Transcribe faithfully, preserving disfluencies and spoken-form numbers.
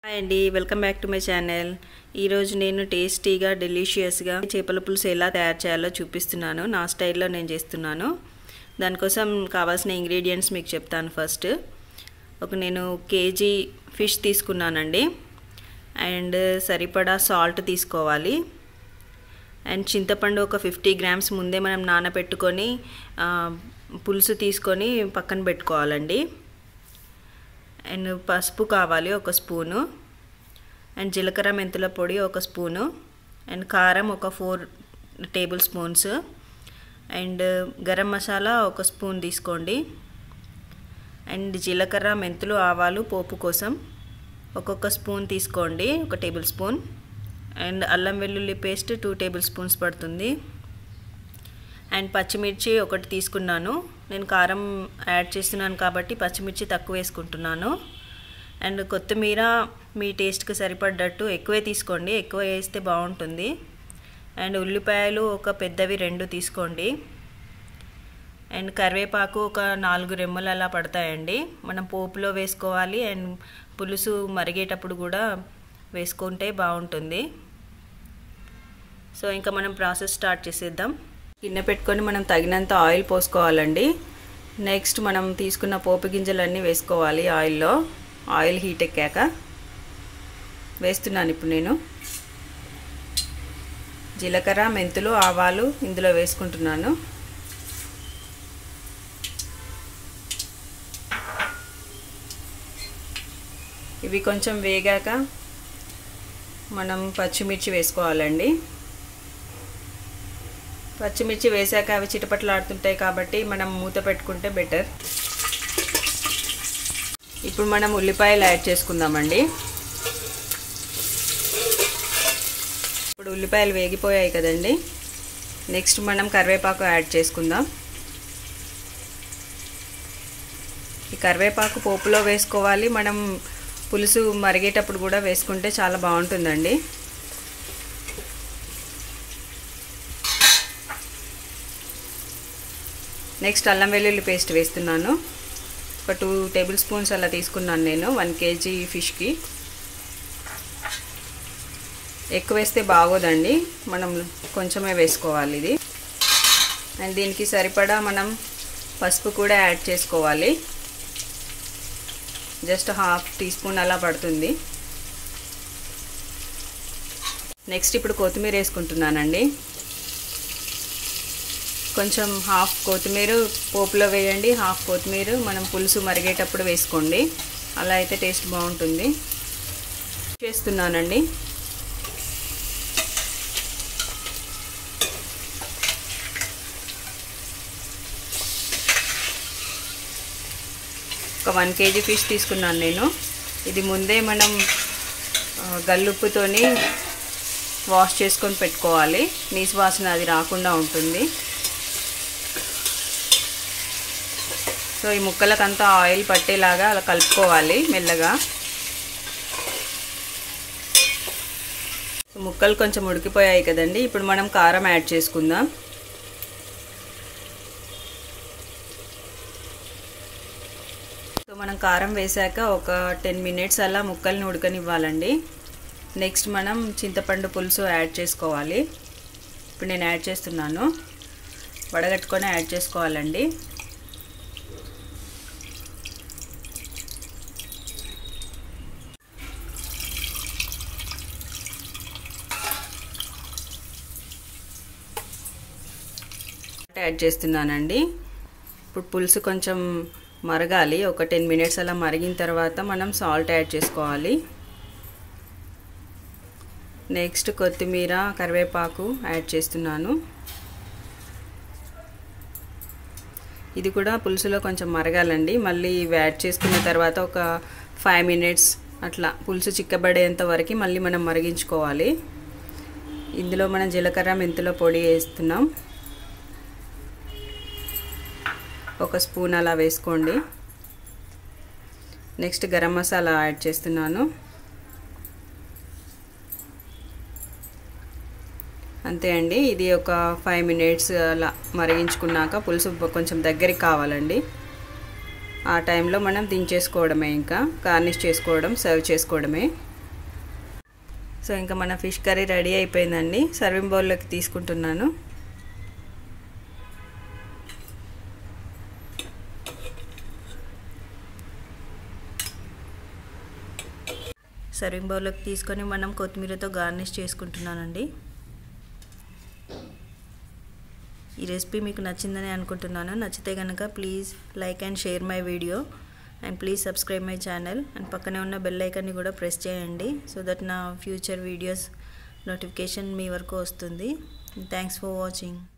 Hi అండి, welcome back to my channel. ఈరోజు నేను టేస్టీగా డెలిషియస్గా చేపల పులుసు ఎలా తయారు చేయాలో చూపిస్తున్నాను. నా స్టైల్లో నేను చేస్తున్నాను. దానికోసం కావాల్సిన ఇంగ్రీడియంట్స్ మీకు చెప్తాను. ఫస్ట్ ఒక నేను కేజీ ఫిష్ తీసుకున్నానండి. అండ్ సరిపడా సాల్ట్ తీసుకోవాలి. అండ్ చింతపండు ఒక ఫిఫ్టీ గ్రామ్స్ ముందే మనం నానబెట్టుకొని పులుసు తీసుకొని పక్కన పెట్టుకోవాలండి. అండ్ పసుపు కావాలి ఒక స్పూను. అండ్ జీలకర్ర మెంతుల పొడి ఒక స్పూను. అండ్ కారం ఒక four tablespoons. And garam masala ఒక స్పూన్ తీసుకోండి. అండ్ జీలకర్ర మెంతులు ఆవాలు పోపు కోసం ఒక్కొక్క స్పూన్ తీసుకోండి, ఒక టేబుల్ స్పూన్. అండ్ అల్లం వెల్లుల్లి పేస్ట్ టూ టేబుల్ స్పూన్స్ పడుతుంది. అండ్ పచ్చిమిర్చి ఒకటి తీసుకున్నాను. నేను కారం యాడ్ చేస్తున్నాను కాబట్టి పచ్చిమిర్చి తక్కువ వేసుకుంటున్నాను. అండ్ కొత్తిమీర మీ టేస్ట్కి సరిపడ్డట్టు ఎక్కువే తీసుకోండి, ఎక్కువ వేస్తే బాగుంటుంది. అండ్ ఉల్లిపాయలు ఒక పెద్దవి రెండు తీసుకోండి. అండ్ కరివేపాకు ఒక నాలుగు రెమ్మలు అలా పడతాయండి. మనం పోపులో వేసుకోవాలి. అండ్ పులుసు మరిగేటప్పుడు కూడా వేసుకుంటే బాగుంటుంది. సో ఇంకా మనం ప్రాసెస్ స్టార్ట్ చేసేద్దాం. గిన్నె పెట్టుకొని మనం తగినంత ఆయిల్ పోసుకోవాలండి. నెక్స్ట్ మనం తీసుకున్న పోపు గింజలన్నీ వేసుకోవాలి ఆయిల్లో. ఆయిల్ హీట్ ఎక్కాక వేస్తున్నాను ఇప్పుడు నేను. జీలకర్ర మెంతులు ఆవాలు ఇందులో వేసుకుంటున్నాను. ఇవి కొంచెం వేగాక మనం పచ్చిమిర్చి వేసుకోవాలండి. పచ్చిమిర్చి వేసాక అవి చిటపట్లాడుతుంటాయి కాబట్టి మనం మూత పెట్టుకుంటే బెటర్. ఇప్పుడు మనం ఉల్లిపాయలు యాడ్ చేసుకుందామండి. ఇప్పుడు ఉల్లిపాయలు వేగిపోయాయి కదండి. నెక్స్ట్ మనం కరివేపాకు యాడ్ చేసుకుందాం. ఈ కరివేపాకు పోపులో వేసుకోవాలి. మనం పులుసు మరిగేటప్పుడు కూడా వేసుకుంటే చాలా బాగుంటుందండి. నెక్స్ట్ అల్లం వెల్లుల్లి పేస్ట్ వేస్తున్నాను. ఒక టూ టేబుల్ స్పూన్స్ అలా తీసుకున్నాను నేను వన్ కేజీ ఫిష్కి. ఎక్కువ వేస్తే బాగోదండి, మనం కొంచెమే వేసుకోవాలి ఇది. అండ్ దీనికి సరిపడా మనం పసుపు కూడా యాడ్ చేసుకోవాలి. జస్ట్ హాఫ్ టీ స్పూన్ అలా పడుతుంది. నెక్స్ట్ ఇప్పుడు కొత్తిమీర వేసుకుంటున్నానండి. కొంచెం హాఫ్ కొత్తిమీర పోపులో వేయండి, హాఫ్ కొత్తిమీర మనం పులుసు మరిగేటప్పుడు వేసుకోండి. అలా అయితే టేస్ట్ బాగుంటుంది. చేస్తున్నానండి. ఒక వన్ కేజీ ఫిష్ తీసుకున్నాను నేను. ఇది ముందే మనం గల్లుప్పుతోని వాష్ చేసుకొని పెట్టుకోవాలి. నీసు వాసన అది రాకుండా ఉంటుంది. సో ఈ ముక్కలకంతా ఆయిల్ పట్టేలాగా అలా కలుపుకోవాలి మెల్లగా. ముక్కలు కొంచెం ఉడికిపోయాయి కదండి. ఇప్పుడు మనం కారం యాడ్ చేసుకుందాం. సో మనం కారం వేసాక ఒక టెన్ మినిట్స్ అలా ముక్కల్ని ఉడకనివ్వాలండి. నెక్స్ట్ మనం చింతపండు పులుసు యాడ్ చేసుకోవాలి. ఇప్పుడు నేను యాడ్ చేస్తున్నాను. వడగట్టుకొని యాడ్ చేసుకోవాలండి. యాడ్ చేస్తున్నానండి. ఇప్పుడు పులుసు కొంచెం మరగాలి. ఒక టెన్ మినిట్స్ అలా మరిగిన తర్వాత మనం సాల్ట్ యాడ్ చేసుకోవాలి. నెక్స్ట్ కొత్తిమీర కరివేపాకు యాడ్ చేస్తున్నాను. ఇది కూడా పులుసులో కొంచెం మరగాలండి. మళ్ళీ ఇవి యాడ్ చేసుకున్న తర్వాత ఒక ఫైవ్ మినిట్స్ అట్లా పులుసు చిక్కబడేంత వరకు మళ్ళీ మనం మరిగించుకోవాలి. ఇందులో మనం జీలకర్ర మెంతుల పొడి వేస్తున్నాం. ఒక స్పూన్ అలా వేసుకోండి. నెక్స్ట్ గరం మసాలా యాడ్ చేస్తున్నాను. అంతే అండి. ఇది ఒక ఫైవ్ మినిట్స్ అలా మరిగించుకున్నాక పులుసు కొంచెం దగ్గరికి కావాలండి. ఆ టైంలో మనం దించేసుకోవడమే, ఇంకా గార్నిష్ చేసుకోవడం, సర్వ్ చేసుకోవడమే. సో ఇంకా మన ఫిష్ కర్రీ రెడీ అయిపోయిందండి. సర్వింగ్ బౌల్లోకి తీసుకుంటున్నాను. సర్వింగ్ బౌల్లోకి తీసుకొని మనం కొత్తిమీరతో గార్నిష్ చేసుకుంటున్నానండి. ఈ రెసిపీ మీకు నచ్చిందని అనుకుంటున్నాను. నచ్చితే కనుక please like and share my video and please subscribe my channel and పక్కనే ఉన్న బెల్ ఐకాన్ని కూడా ప్రెస్ చేయండి సో దట్ నా ఫ్యూచర్ వీడియోస్ నోటిఫికేషన్ మీ వరకు వస్తుంది. Thanks for watching.